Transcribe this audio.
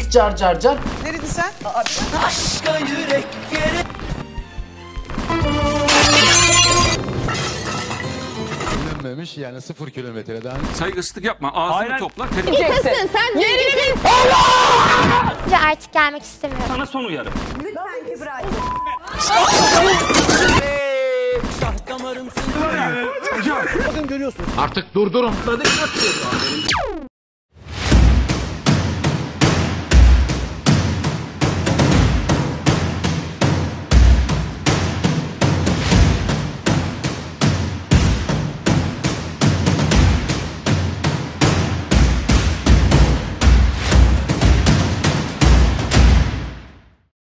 car car car. Neredin sen? Aşka yürek gerek. Bilinmemiş yani 0 kilometreden. Saygısızlık yapma. Ağzını topla. Kesin sen yerini bil. Artık gelmek istemiyorum. Sana son uyarı. Lütfen Kübra. Artık durdurun.